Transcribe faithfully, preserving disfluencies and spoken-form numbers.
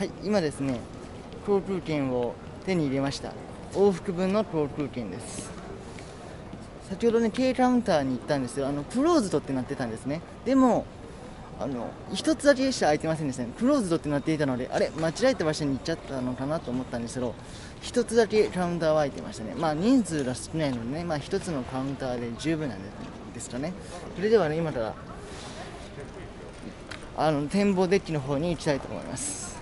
はい、今ですね、航空券を手に入れました。往復分の航空券です。先ほどね、K カウンターに行ったんですよ。あの、クローズドってなってたんですね。でも、あの、一つだけしか空いてませんでしたね。クローズドってなっていたので、あれ、間違えた場所に行っちゃったのかなと思ったんですけど、一つだけカウンターは空いてましたね。まあ、人数が少ないのでね、まあ、一つのカウンターで十分なんですかね。それではね、今から、あの、展望デッキの方に行きたいと思います。